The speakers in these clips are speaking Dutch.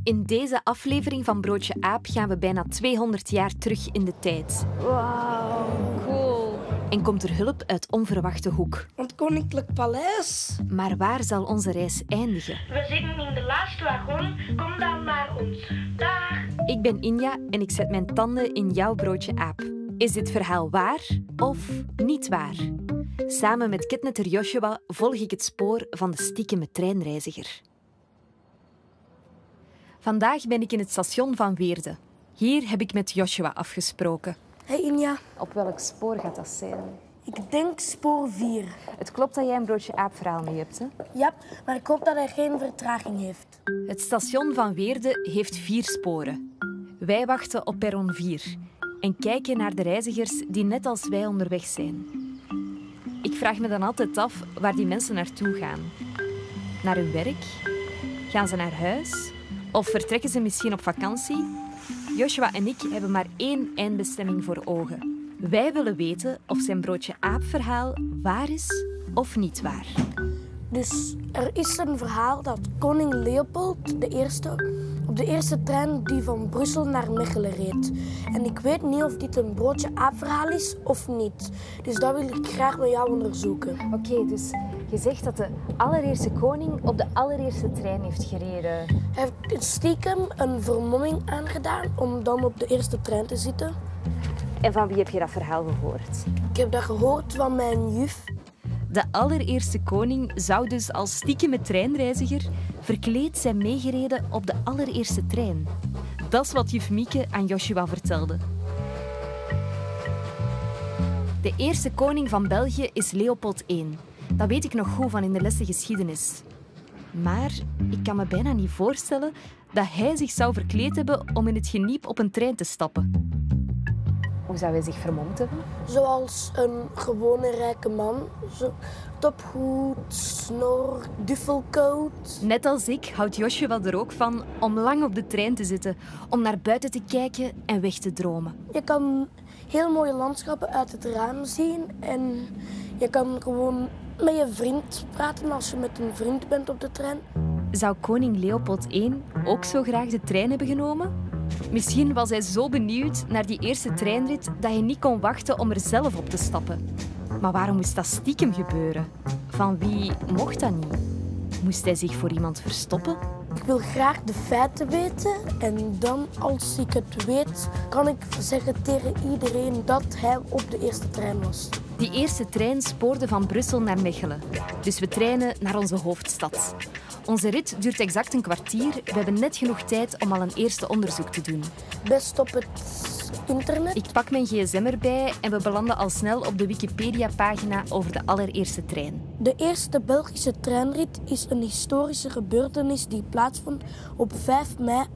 In deze aflevering van Broodje Aap gaan we bijna 200 jaar terug in de tijd. Wauw, cool. En komt er hulp uit onverwachte hoek. Het Koninklijk Paleis. Maar waar zal onze reis eindigen? We zitten in de laatste wagon, kom dan naar ons. Dag! Ik ben Inja en ik zet mijn tanden in jouw Broodje Aap. Is dit verhaal waar of niet waar? Samen met kidnetter Joshua volg ik het spoor van de stiekeme treinreiziger. Vandaag ben ik in het station van Weerde. Hier heb ik met Joshua afgesproken. Hey Inja. Op welk spoor gaat dat zijn? Ik denk spoor 4. Het klopt dat jij een Broodje Aap verhaal mee hebt, hè? Ja, maar ik hoop dat hij geen vertraging heeft. Het station van Weerde heeft 4 sporen. Wij wachten op perron 4 en kijken naar de reizigers die net als wij onderweg zijn. Ik vraag me dan altijd af waar die mensen naartoe gaan. Naar hun werk? Gaan ze naar huis? Of vertrekken ze misschien op vakantie? Joshua en ik hebben maar 1 eindbestemming voor ogen. Wij willen weten of zijn Broodje Aap verhaal waar is of niet waar. Dus er is een verhaal dat koning Leopold I op de eerste trein die van Brussel naar Mechelen reed. En ik weet niet of dit een Broodje Aap verhaal is of niet. Dus dat wil ik graag met jou onderzoeken. Oké, dus je zegt dat de allereerste koning op de allereerste trein heeft gereden. Hij heeft stiekem een vermomming aangedaan om dan op de eerste trein te zitten. En van wie heb je dat verhaal gehoord? Ik heb dat gehoord van mijn juf. De allereerste koning zou dus als stiekeme treinreiziger verkleed zijn meegereden op de allereerste trein. Dat is wat juf Mieke aan Joshua vertelde. De eerste koning van België is Leopold I. Dat weet ik nog goed van in de lessen geschiedenis. Maar ik kan me bijna niet voorstellen dat hij zich zou verkleed hebben om in het geniep op een trein te stappen. Hoe zou hij zich vermomd hebben? Zoals een gewone rijke man. Tophoed, snor, duffelcoat. Net als ik houdt Joshua er ook van om lang op de trein te zitten, om naar buiten te kijken en weg te dromen. Je kan heel mooie landschappen uit het raam zien en je kan gewoon met je vriend praten als je met een vriend bent op de trein. Zou koning Leopold I ook zo graag de trein hebben genomen? Misschien was hij zo benieuwd naar die eerste treinrit dat hij niet kon wachten om er zelf op te stappen. Maar waarom moest dat stiekem gebeuren? Van wie mocht dat niet? Moest hij zich voor iemand verstoppen? Ik wil graag de feiten weten en dan, als ik het weet, kan ik zeggen tegen iedereen dat hij op de eerste trein was. Die eerste trein spoorde van Brussel naar Mechelen. Dus we treinen naar onze hoofdstad. Onze rit duurt exact een kwartier. We hebben net genoeg tijd om al een eerste onderzoek te doen. Best op het internet. Ik pak mijn gsm erbij en we belanden al snel op de Wikipedia-pagina over de allereerste trein. De eerste Belgische treinrit is een historische gebeurtenis die plaatsvond op 5 mei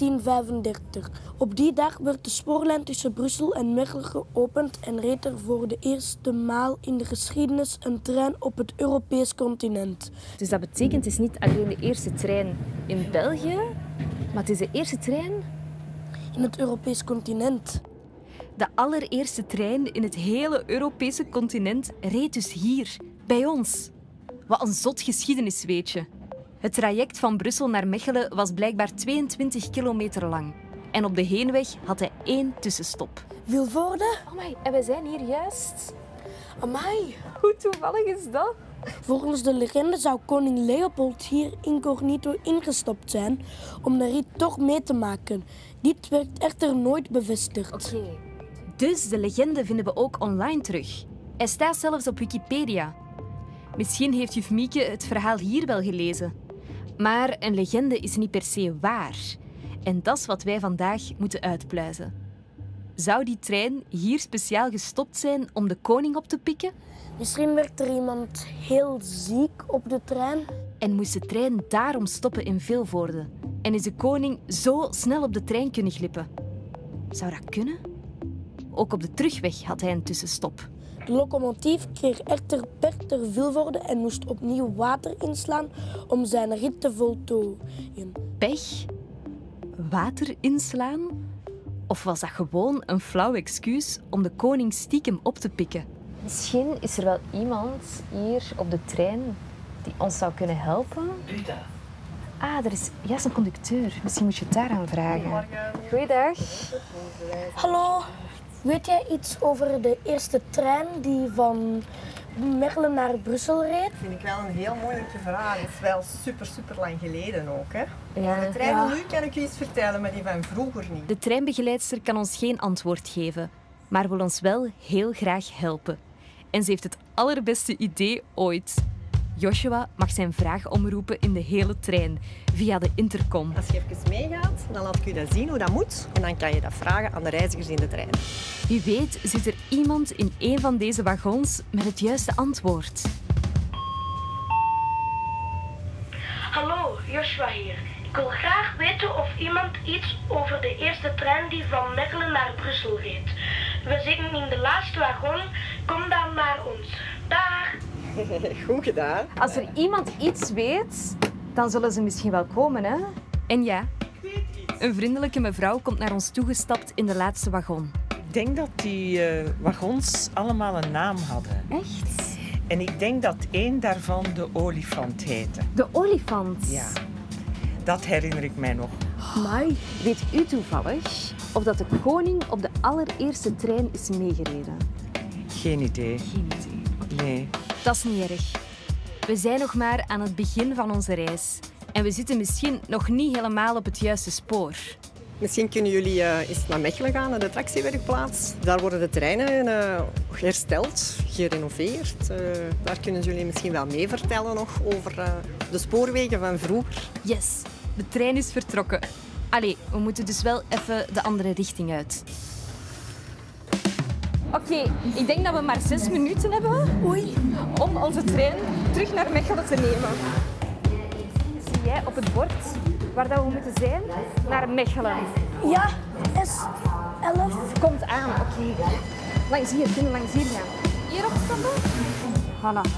1835. Op die dag werd de spoorlijn tussen Brussel en Mechelen geopend en reed er voor de eerste maal in de geschiedenis een trein op het Europees continent. Dus dat betekent het is niet alleen de eerste trein in België, maar het is de eerste trein in het Europees continent. De allereerste trein in het hele Europese continent reed dus hier, bij ons. Wat een zot geschiedenis, weet je. Het traject van Brussel naar Mechelen was blijkbaar 22 kilometer lang. En op de heenweg had hij 1 tussenstop. Vilvoorde? Amai, en wij zijn hier juist. Amai. Hoe toevallig is dat? Volgens de legende zou koning Leopold hier incognito ingestapt zijn om de rit toch mee te maken. Dit werd echter nooit bevestigd. Oké. Dus de legende vinden we ook online terug. Hij staat zelfs op Wikipedia. Misschien heeft juf Mieke het verhaal hier wel gelezen. Maar een legende is niet per se waar. En dat is wat wij vandaag moeten uitpluizen. Zou die trein hier speciaal gestopt zijn om de koning op te pikken? Misschien werd er iemand heel ziek op de trein. En moest de trein daarom stoppen in Vilvoorde? En is de koning zo snel op de trein kunnen glippen? Zou dat kunnen? Ook op de terugweg had hij een tussenstop. De locomotief kreeg echter pech ter Vilvoorde en moest opnieuw water inslaan om zijn rit te voltooien. Pech? Water inslaan? Of was dat gewoon een flauw excuus om de koning stiekem op te pikken? Misschien is er wel iemand hier op de trein die ons zou kunnen helpen. Ah, er is juist een conducteur. Misschien moet je het daar aan vragen. Goeiedag. Hallo, weet jij iets over de eerste trein die van Mechelen naar Brussel reed? Dat vind ik wel een heel moeilijke vraag. Het is wel super lang geleden ook. Hè? Ja. De trein van nu kan ik u iets vertellen, maar die van vroeger niet. De treinbegeleidster kan ons geen antwoord geven, maar wil ons wel heel graag helpen. En ze heeft het allerbeste idee ooit. Joshua mag zijn vraag omroepen in de hele trein, via de intercom. Als je even meegaat, dan laat ik u dat zien hoe dat moet. En dan kan je dat vragen aan de reizigers in de trein. Wie weet zit er iemand in een van deze wagons met het juiste antwoord. Hallo, Joshua hier. Ik wil graag weten of iemand iets over de eerste trein die van Mechelen naar Brussel reed. We zitten in de laatste wagon. Kom dan naar ons. Dag! Goed gedaan. Als er iemand iets weet, dan zullen ze misschien wel komen, hè? En ja, een vriendelijke mevrouw komt naar ons toegestapt in de laatste wagon. Ik denk dat die wagons allemaal een naam hadden. Echt? En ik denk dat één daarvan de olifant heette. De olifant? Ja, dat herinner ik mij nog. Amai. Weet u toevallig of dat de koning op de allereerste trein is meegereden? Geen idee. Geen idee. Nee. Dat is niet erg. We zijn nog maar aan het begin van onze reis. En we zitten misschien nog niet helemaal op het juiste spoor. Misschien kunnen jullie eens naar Mechelen gaan, naar de tractiewerkplaats. Daar worden de treinen hersteld, gerenoveerd. Daar kunnen jullie misschien wel mee vertellen nog over de spoorwegen van vroeger. Yes, de trein is vertrokken. Allee, we moeten dus wel even de andere richting uit. Oké, ik denk dat we maar 6 minuten hebben om onze trein terug naar Mechelen te nemen. Zie jij op het bord waar dat we moeten zijn? Naar Mechelen. Ja, S11. Komt aan, oké. Langs hier, kunnen langs hier gaan. Hier opstappen? Voilà.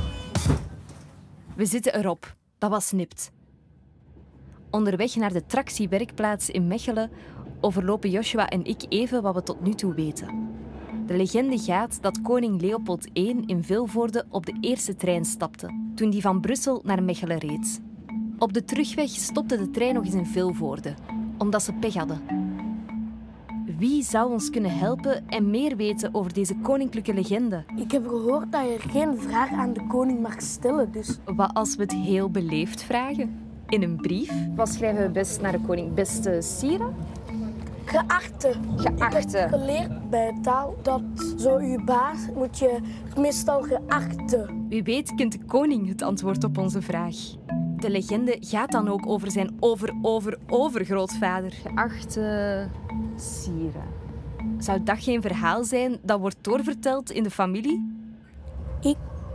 We zitten erop. Dat was nipt. Onderweg naar de tractiewerkplaats in Mechelen overlopen Joshua en ik even wat we tot nu toe weten. De legende gaat dat koning Leopold I in Vilvoorde op de eerste trein stapte, toen die van Brussel naar Mechelen reed. Op de terugweg stopte de trein nog eens in Vilvoorde, omdat ze pech hadden. Wie zou ons kunnen helpen en meer weten over deze koninklijke legende? Ik heb gehoord dat je geen vraag aan de koning mag stellen, dus... Wat als we het heel beleefd vragen? In een brief? Wat schrijven we best naar de koning? Beste Sire? Geachte. Geachte. Ik heb geleerd bij taal dat zo uw baas moet je meestal geachte. Wie weet kent de koning het antwoord op onze vraag. De legende gaat dan ook over zijn overgrootvader. Geachte Sire. Zou dat geen verhaal zijn dat wordt doorverteld in de familie? Ik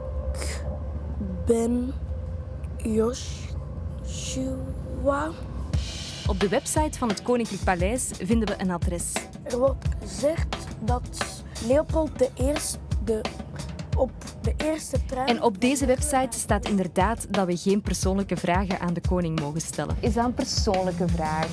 ben Joshua. Op de website van het Koninklijk Paleis vinden we een adres. Er wordt gezegd dat Leopold I op de eerste trein... En op deze website staat inderdaad dat we geen persoonlijke vragen aan de koning mogen stellen. Is dat een persoonlijke vraag?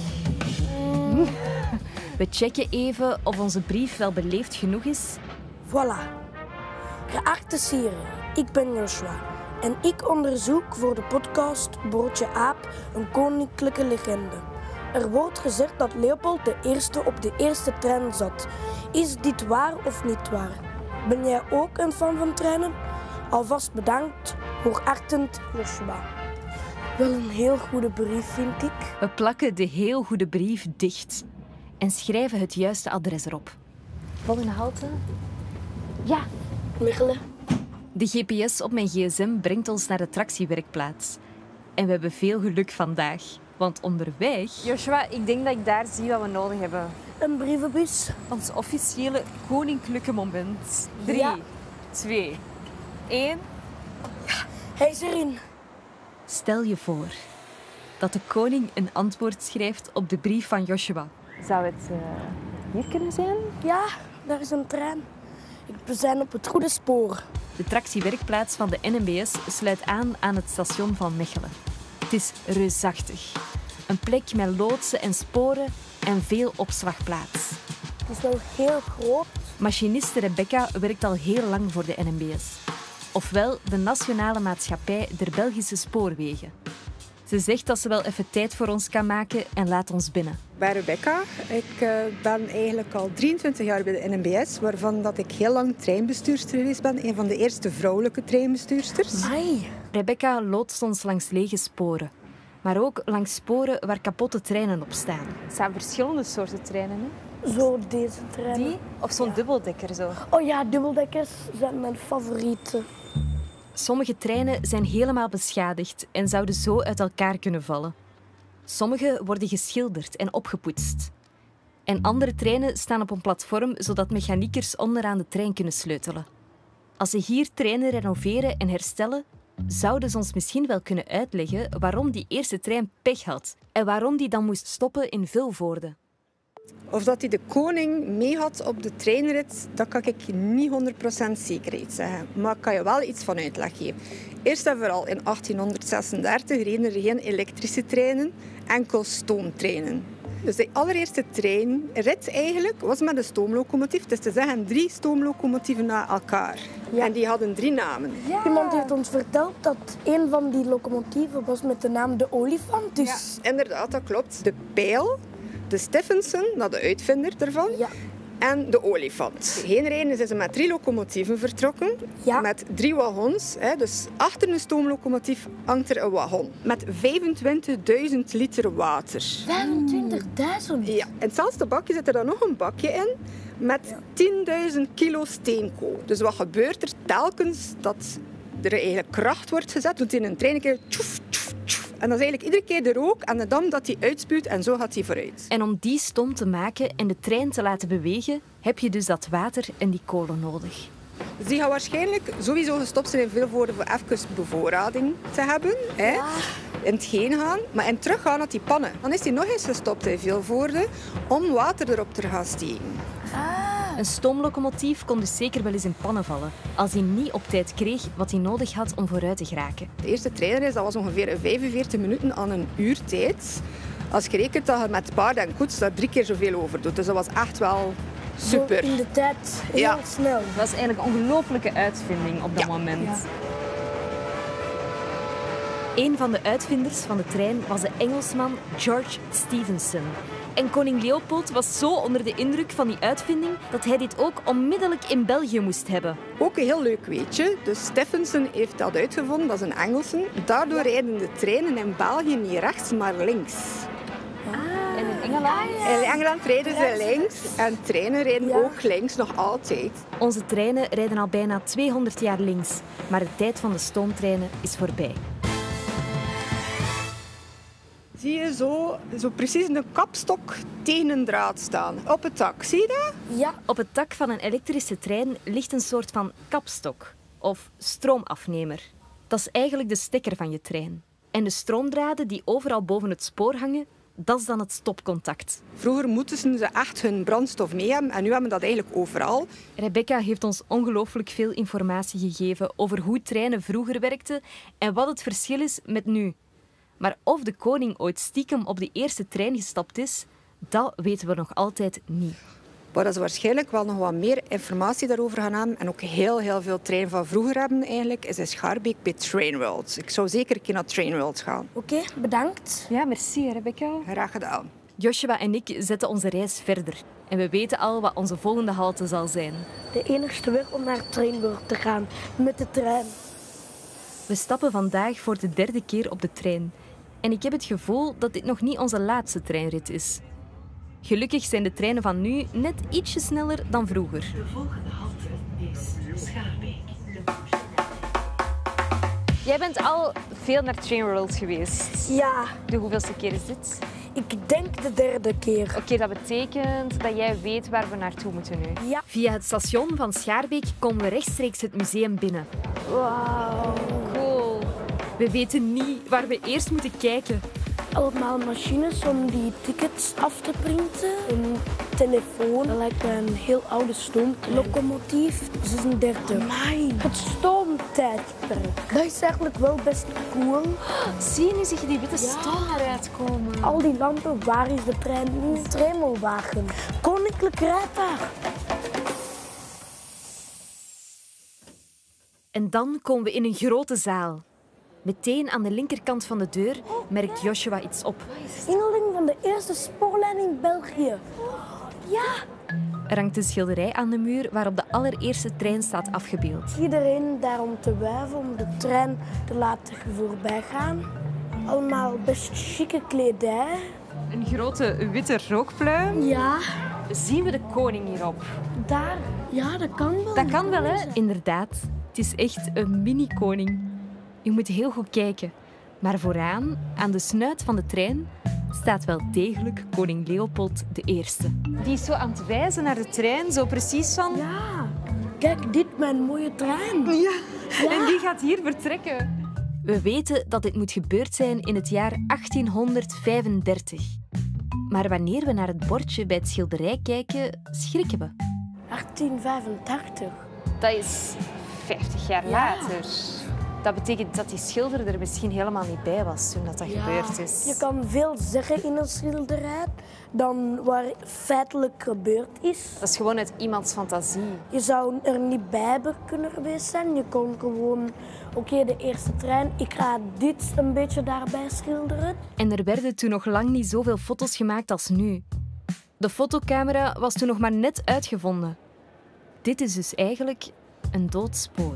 We checken even of onze brief wel beleefd genoeg is. Voilà. Geachte Sire, ik ben Joshua. En ik onderzoek voor de podcast Broodje Aap een koninklijke legende. Er wordt gezegd dat Leopold I op de eerste trein zat. Is dit waar of niet waar? Ben jij ook een fan van treinen? Alvast bedankt, hoogachtend Joshua. Wel een heel goede brief, vind ik. We plakken de heel goede brief dicht en schrijven het juiste adres erop. Volgende halte? Ja. Mechelen. De GPS op mijn gsm brengt ons naar de tractiewerkplaats. En we hebben veel geluk vandaag, want onderweg... Joshua, ik denk dat ik daar zie wat we nodig hebben. Een brievenbus. Ons officiële koninklijke moment. 3, Ja. 2, 1... Hij is erin. Stel je voor dat de koning een antwoord schrijft op de brief van Joshua. Zou het hier kunnen zijn? Ja, daar is een trein. We zijn op het goede spoor. De tractiewerkplaats van de NMBS sluit aan het station van Mechelen. Het is reusachtig. Een plek met loodsen en sporen en veel opslagplaats. Het is wel heel groot. Machiniste Rebecca werkt al heel lang voor de NMBS. Ofwel de Nationale Maatschappij der Belgische Spoorwegen. Ze zegt dat ze wel even tijd voor ons kan maken en laat ons binnen. Ik ben Rebecca. Ik ben eigenlijk al 23 jaar bij de NMBS, waarvan dat ik heel lang treinbestuurster geweest ben. Een van de eerste vrouwelijke treinbestuursters. Amai. Rebecca loodst ons langs lege sporen. Maar ook langs sporen waar kapotte treinen op staan. Het zijn verschillende soorten treinen, hè? Zo deze trein. Die? Of zo'n dubbeldekker zo? Oh ja, dubbeldekkers zijn mijn favorieten. Sommige treinen zijn helemaal beschadigd en zouden zo uit elkaar kunnen vallen. Sommige worden geschilderd en opgepoetst. En andere treinen staan op een platform zodat mechaniekers onderaan de trein kunnen sleutelen. Als ze hier treinen renoveren en herstellen, zouden ze ons misschien wel kunnen uitleggen waarom die eerste trein pech had en waarom die dan moest stoppen in Vilvoorde. Of dat hij de koning mee had op de treinrit, dat kan ik niet 100% zekerheid zeggen. Maar ik kan je wel iets van uitleg geven. Eerst en vooral in 1836 reden er geen elektrische treinen, enkel stoomtreinen. Dus de allereerste treinrit eigenlijk was met een stoomlocomotief. Het is te zeggen 3 stoomlocomotieven na elkaar. Ja. En die hadden 3 namen. Ja. Iemand heeft ons verteld dat een van die locomotieven was met de naam de olifant. Dus... Ja, inderdaad, dat klopt. De pijl, de Stephenson, dat de uitvinder ervan, Ja. en de olifant. Heen rijden zijn ze met 3 locomotieven vertrokken, Ja. met 3 wagons. Dus achter een stoomlocomotief hangt er een wagon met 25.000 liter water. 25.000? Ja. In hetzelfde bakje zit er dan nog een bakje in met 10.000 kilo steenkool. Dus wat gebeurt er telkens dat er eigenlijk kracht wordt gezet? Doet in een trein een keer tjoef, tjoef, tjoef. En dat is eigenlijk iedere keer de rook en de dam dat hij uitspuwt en zo gaat hij vooruit. En om die stom te maken en de trein te laten bewegen, heb je dus dat water en die kolen nodig. Dus die gaan waarschijnlijk sowieso gestopt zijn in Vilvoorde voor even bevoorrading te hebben. Hè? In het heen gaan, maar in terug gaan naar die pannen. Dan is hij nog eens gestopt in Vilvoorde om water erop te gaan steken. Een stoomlocomotief kon dus zeker wel eens in pannen vallen, als hij niet op tijd kreeg wat hij nodig had om vooruit te geraken. De eerste treinreis dat was ongeveer 45 minuten aan een uur tijd. Als je rekent dat je met paard en koets daar 3 keer zoveel over doet. Dus dat was echt wel super. Zo in de tijd heel Ja. snel. Dat was eigenlijk een ongelooflijke uitvinding op dat moment. Ja. Een van de uitvinders van de trein was de Engelsman George Stephenson. En koning Leopold was zo onder de indruk van die uitvinding dat hij dit ook onmiddellijk in België moest hebben. Ook een heel leuk weetje. Dus Stephenson heeft dat uitgevonden, dat is een Engelsen. Daardoor rijden de treinen in België niet rechts, maar links. En in Engeland? In Engeland rijden ze links en treinen rijden Ja. ook links, nog altijd. Onze treinen rijden al bijna 200 jaar links, maar de tijd van de stoomtreinen is voorbij. Zie je zo precies een kapstok tegen een draad staan. Op het dak, zie je dat? Ja. Op het dak van een elektrische trein ligt een soort van kapstok of stroomafnemer. Dat is eigenlijk de stekker van je trein. En de stroomdraden die overal boven het spoor hangen, dat is dan het stopcontact. Vroeger moesten ze echt hun brandstof mee hebben en nu hebben we dat eigenlijk overal. Rebecca heeft ons ongelooflijk veel informatie gegeven over hoe treinen vroeger werkten en wat het verschil is met nu. Maar of de koning ooit stiekem op de eerste trein gestapt is, dat weten we nog altijd niet. Maar dat ze waarschijnlijk wel nog wat meer informatie daarover gaan hebben en ook heel veel treinen van vroeger hebben eigenlijk, is in Schaarbeek bij Trainworld. Ik zou zeker een keer naar Trainworld gaan. Oké, bedankt. Ja, merci Rebecca. Graag gedaan. Joshua en ik zetten onze reis verder. En we weten al wat onze volgende halte zal zijn. De enigste weg om naar Trainburg te gaan, met de trein. We stappen vandaag voor de 3e keer op de trein. En ik heb het gevoel dat dit nog niet onze laatste treinrit is. Gelukkig zijn de treinen van nu net ietsje sneller dan vroeger. De volgende halte is Schaarbeek. Jij bent al veel naar Trainworld geweest. Ja, De hoeveelste keer is dit? ik denk de 3e keer. Oké, dat betekent dat jij weet waar we naartoe moeten nu. Ja. Via het station van Schaarbeek komen we rechtstreeks het museum binnen. Wauw. Cool. We weten niet waar we eerst moeten kijken. Allemaal machines om die tickets af te printen. Een telefoon, dat lijkt mij een heel oude stoomlocomotief. 36. Amai. Het stoomtijdperk. Dat is eigenlijk wel best cool. Zie je nu, zie je die witte stoom eruit komen? Al die lampen, waar is de trein? Een tremelwagen. Koninklijk rijtuig. En dan komen we in een grote zaal. Meteen aan de linkerkant van de deur merkt Joshua iets op. Singeling van de eerste spoorlijn in België. Ja, Er hangt een schilderij aan de muur waarop de allereerste trein staat afgebeeld. iedereen daarom te wuiven om de trein te laten voorbij gaan. Allemaal best chique kledij. Een grote witte rookpluim. Ja, Zien we de koning hierop? daar. Ja, dat kan wel. Dat kan wel, hè? Inderdaad. Het is echt een mini-koning. Je moet heel goed kijken. Maar vooraan, aan de snuit van de trein, staat wel degelijk koning Leopold I. Die is zo aan het wijzen naar de trein, zo precies van... Ja, kijk, dit mijn mooie trein. Ja. En die gaat hier vertrekken. We weten dat dit moet gebeurd zijn in het jaar 1835. Maar wanneer we naar het bordje bij het schilderij kijken, schrikken we. 1885. Dat is 50 jaar later. Dat betekent dat die schilder er misschien helemaal niet bij was toen dat gebeurd is. Je kan veel zeggen in een schilderij dan waar feitelijk gebeurd is. Dat is gewoon uit iemands fantasie. Je zou er niet bij hebben kunnen geweest zijn. Je kon gewoon, oké, de eerste trein, ik ga dit een beetje daarbij schilderen. En er werden toen nog lang niet zoveel foto's gemaakt als nu. De fotocamera was toen nog maar net uitgevonden. Dit is dus eigenlijk een dood spoor.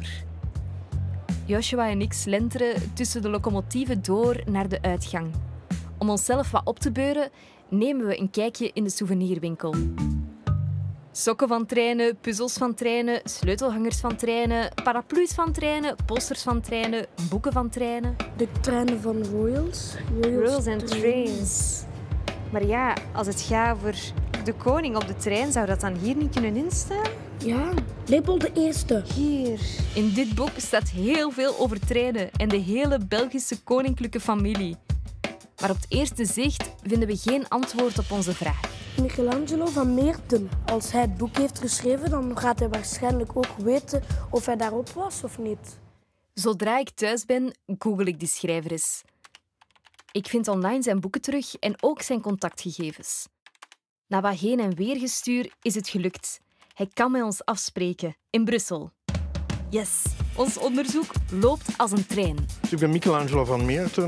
Joshua en ik slenteren tussen de locomotieven door naar de uitgang. Om onszelf wat op te beuren, nemen we een kijkje in de souvenirwinkel. Sokken van treinen, puzzels van treinen, sleutelhangers van treinen, paraplu's van treinen, posters van treinen, boeken van treinen. De treinen van Royals. Rails and Trains. Maar ja, als het gaat over de koning op de trein, zou dat dan hier niet kunnen instaan? Ja, Leopold de Eerste. Hier. In dit boek staat heel veel over treinen en de hele Belgische koninklijke familie. Maar op het eerste zicht vinden we geen antwoord op onze vraag. Michelangelo van Meerten. Als hij het boek heeft geschreven, dan gaat hij waarschijnlijk ook weten of hij daarop was of niet. Zodra ik thuis ben, google ik die schrijver eens. Ik vind online zijn boeken terug en ook zijn contactgegevens. Na wat heen en weer gestuur is het gelukt. Hij kan met ons afspreken in Brussel. Yes, ons onderzoek loopt als een trein. Ik ben Michelangelo van Meerten,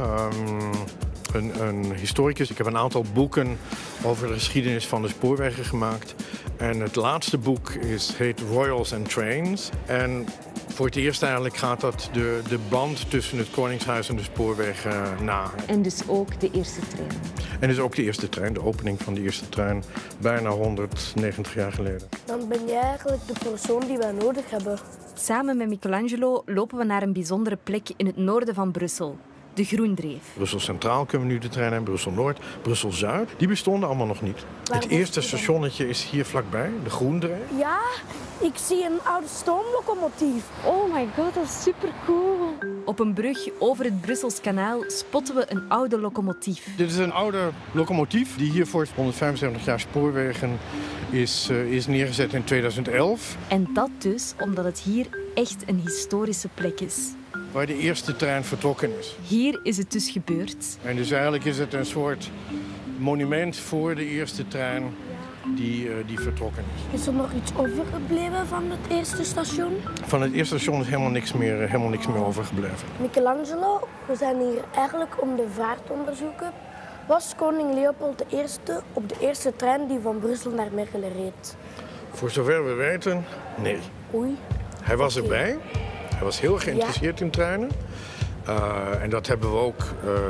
een historicus. Ik heb een aantal boeken over de geschiedenis van de spoorwegen gemaakt. En het laatste boek heet Royals and Trains. En voor het eerst eigenlijk gaat dat de band tussen het Koningshuis en de spoorwegen na. En dus ook de eerste trein. En dus ook de eerste trein, de opening van de eerste trein, bijna 190 jaar geleden. Dan ben jij eigenlijk de persoon die wij nodig hebben. Samen met Michelangelo lopen we naar een bijzondere plek in het noorden van Brussel. De Groendreef. Brussel Centraal kunnen we nu de trein hebben, Brussel Noord, Brussel Zuid. Die bestonden allemaal nog niet. Het eerste stationnetje is hier vlakbij, de Groendreef. Ja, ik zie een oude stoomlocomotief. Oh my god, dat is supercool. Op een brug over het Brussels kanaal spotten we een oude locomotief. Dit is een oude locomotief die hier voor 175 jaar spoorwegen is neergezet in 2011. En dat dus omdat het hier echt een historische plek is. Waar de eerste trein vertrokken is. Hier is het dus gebeurd. En dus eigenlijk is het een soort monument voor de eerste trein die vertrokken is. Is er nog iets overgebleven van het eerste station? Van het eerste station is helemaal niks meer overgebleven. Michelangelo, we zijn hier eigenlijk om de vaart te onderzoeken. Was koning Leopold I op de eerste trein die van Brussel naar Mechelen reed? Voor zover we weten, nee. Oei. Hij was erbij. Hij was heel geïnteresseerd in treinen. En dat hebben we ook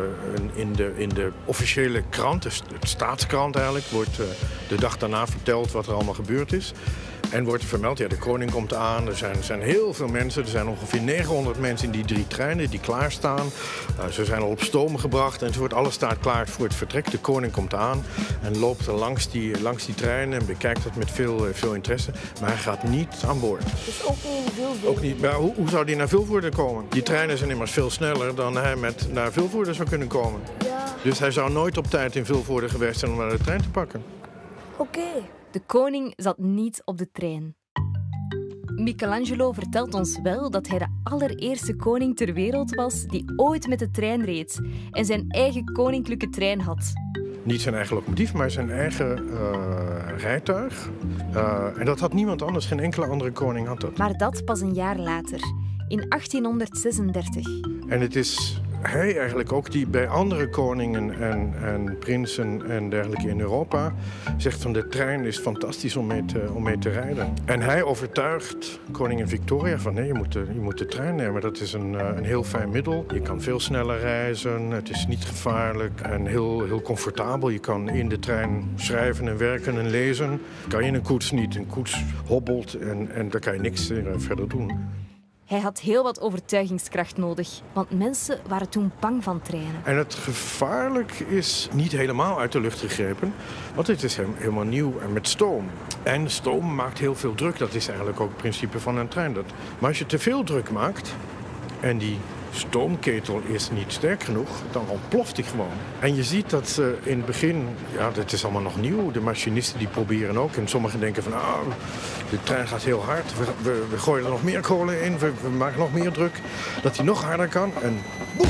in de officiële krant, de staatskrant eigenlijk, wordt de dag daarna verteld wat er allemaal gebeurd is. En wordt er vermeld, ja, de koning komt aan, er zijn heel veel mensen. Er zijn ongeveer 900 mensen in die 3 treinen die klaarstaan. Ze zijn al op stoom gebracht en alles staat klaar voor het vertrek. De koning komt aan en loopt er langs die treinen en bekijkt het met veel interesse. Maar hij gaat niet aan boord. Dus ook niet in Vilvoorde? Ook niet. Maar hoe zou hij naar Vilvoorde komen? Die treinen zijn immers veel sneller dan hij naar Vilvoorde zou kunnen komen. Ja. Dus hij zou nooit op tijd in Vilvoorde geweest zijn om naar de trein te pakken. Oké. De koning zat niet op de trein. Michelangelo vertelt ons wel dat hij de allereerste koning ter wereld was die ooit met de trein reed en zijn eigen koninklijke trein had. Niet zijn eigen locomotief, maar zijn eigen rijtuig. En dat had niemand anders, geen enkele andere koning had dat. Maar dat pas een jaar later, in 1836. En het is hij eigenlijk ook die bij andere koningen en prinsen en dergelijke in Europa zegt van de trein is fantastisch om mee te rijden. En hij overtuigt koningin Victoria van nee, je moet de trein nemen. Dat is een heel fijn middel. Je kan veel sneller reizen, het is niet gevaarlijk en heel comfortabel. Je kan in de trein schrijven en werken en lezen. Dat kan je in een koets niet. Een koets hobbelt en daar kan je niks verder doen. Hij had heel wat overtuigingskracht nodig, want mensen waren toen bang van treinen. En het gevaarlijk is niet helemaal uit de lucht gegrepen, want het is helemaal nieuw en met stoom. En stoom maakt heel veel druk, dat is eigenlijk ook het principe van een trein. Maar als je te veel druk maakt en die stoomketel is niet sterk genoeg, dan ontploft die gewoon. En je ziet dat in het begin, ja, dat is allemaal nog nieuw. De machinisten die proberen ook. En sommigen denken van, de trein gaat heel hard. We gooien er nog meer kolen in. We maken nog meer druk. Dat hij nog harder kan. En boem!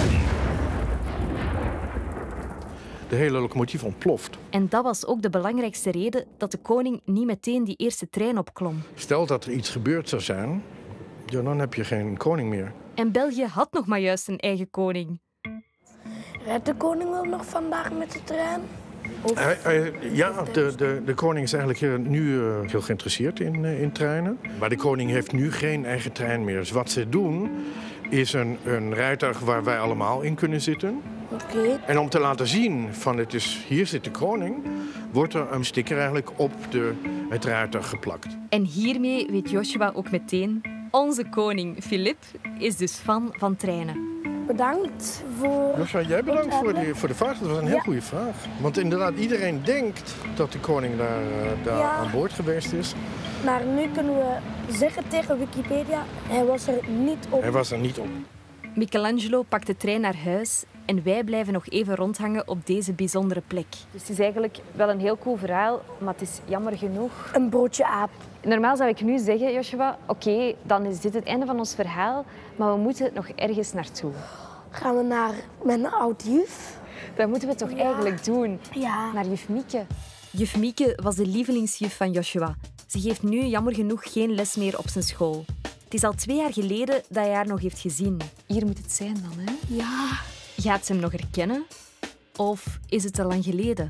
De hele locomotief ontploft. En dat was ook de belangrijkste reden dat de koning niet meteen die eerste trein opklom. Stel dat er iets gebeurd zou zijn, ja, dan heb je geen koning meer. En België had nog maar juist een eigen koning. Rijdt de koning wel nog vandaag met de trein? Ja, de koning is eigenlijk nu heel geïnteresseerd in treinen. Maar de koning heeft nu geen eigen trein meer. Dus wat ze doen, is een rijtuig waar wij allemaal in kunnen zitten. Oké. En om te laten zien van hier zit de koning, wordt er een sticker eigenlijk op het rijtuig geplakt. En hiermee weet Joshua ook meteen, onze koning Filip is dus fan van treinen. Bedankt voor... Joshua, jij bedankt voor de vraag. Dat was een heel goede vraag. Want inderdaad, iedereen denkt dat de koning daar aan boord geweest is. Maar nu kunnen we zeggen tegen Wikipedia, hij was er niet op. Hij was er niet op. Michelangelo pakt de trein naar huis en wij blijven nog even rondhangen op deze bijzondere plek. Dus het is eigenlijk wel een heel cool verhaal, maar het is jammer genoeg. Een broodje aap. Normaal zou ik nu zeggen, Joshua, oké, dan is dit het einde van ons verhaal, maar we moeten nog ergens naartoe. Gaan we naar mijn oud-juf? Dat moeten we toch eigenlijk doen? Ja. Naar juf Mieke. Juf Mieke was de lievelingsjuf van Joshua. Ze geeft nu jammer genoeg geen les meer op zijn school. Het is al 2 jaar geleden dat hij haar nog heeft gezien. Hier moet het zijn dan, hè? Ja. Gaat ze hem nog herkennen? Of is het te lang geleden?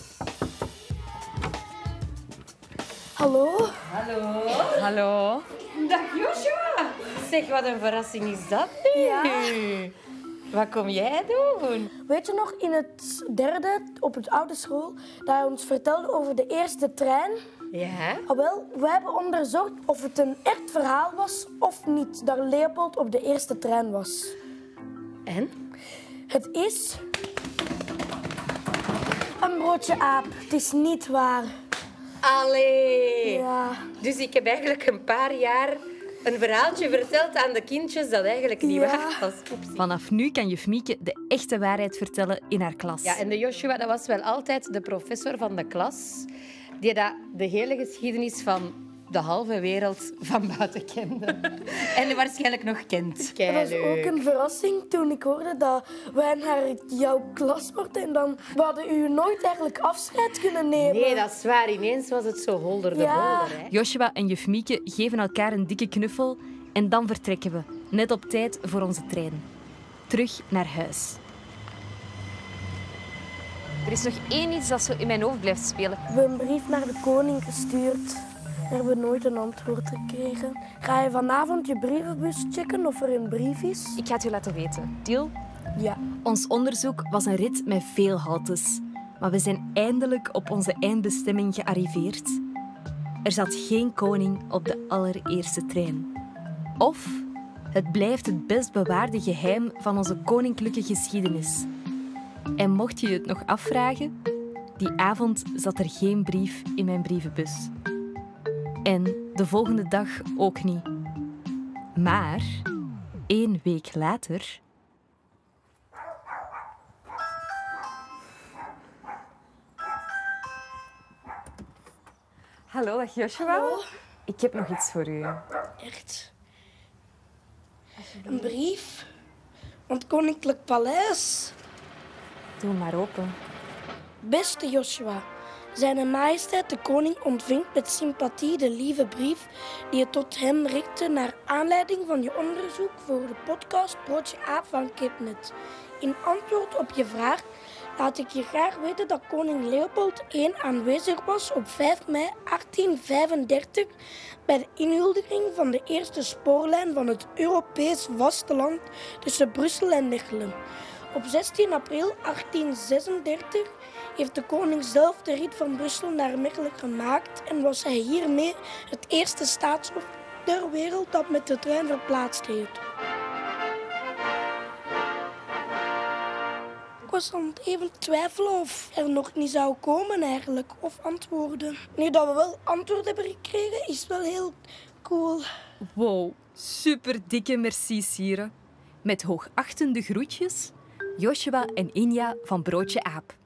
Hallo? Hallo. Hallo. Dag Joshua. Zeg, wat een verrassing is dat nu? Ja. Wat kom jij doen? Weet je nog, in het 3e, op het oude school, dat hij ons vertelde over de eerste trein? Ja? Wel, we hebben onderzocht of het een echt verhaal was of niet, dat Leopold op de eerste trein was. En? Het is... een broodje aap. Het is niet waar. Allee. Ja. Dus ik heb eigenlijk een paar jaar een verhaaltje verteld aan de kindjes dat eigenlijk niet waar was. Oepsie. Vanaf nu kan juf Mieke de echte waarheid vertellen in haar klas. Ja, en de Joshua, dat was wel altijd de professor van de klas die dat de hele geschiedenis van de halve wereld van buiten kende. En waarschijnlijk nog kent. Dat was ook een verrassing toen ik hoorde dat wij naar jouw klas mochten. En dan we hadden u nooit eigenlijk afscheid kunnen nemen. Nee, dat is waar. Ineens was het zo holder de bolder. Hè? Joshua en juf Mieke geven elkaar een dikke knuffel en dan vertrekken we, net op tijd voor onze trein. Terug naar huis. Er is nog één iets dat zo in mijn hoofd blijft spelen. We hebben een brief naar de koning gestuurd. We hebben nooit een antwoord gekregen. Ga je vanavond je brievenbus checken of er een brief is? Ik ga het u laten weten. Deal? Ja. Ons onderzoek was een rit met veel haltes. Maar we zijn eindelijk op onze eindbestemming gearriveerd. Er zat geen koning op de allereerste trein. Of het blijft het best bewaarde geheim van onze koninklijke geschiedenis. En mocht je het nog afvragen, die avond zat er geen brief in mijn brievenbus. En de volgende dag ook niet. Maar 1 week later... Hallo, dag Joshua. Hallo. Ik heb nog iets voor u. Echt? Een brief? Van het Koninklijk Paleis? Doe maar open. Beste Joshua, Zijn majesteit de koning ontving met sympathie de lieve brief die je tot hem richtte naar aanleiding van je onderzoek voor de podcast Broodje Aap van Kipnet. In antwoord op je vraag laat ik je graag weten dat koning Leopold I aanwezig was op 5 mei 1835 bij de inhuldiging van de eerste spoorlijn van het Europees vasteland tussen Brussel en Mechelen. Op 16 april 1836 heeft de koning zelf de rit van Brussel naar Mechelen gemaakt en was hij hiermee het eerste staatshoofd ter wereld dat met de trein verplaatst heeft. Ik was aan het even twijfelen of er nog niet zou komen eigenlijk, of antwoorden. Nu dat we wel antwoord hebben gekregen, is wel heel cool. Wow, super dikke merci, Sire. Met hoogachtende groetjes, Joshua en Inja van Broodje Aap.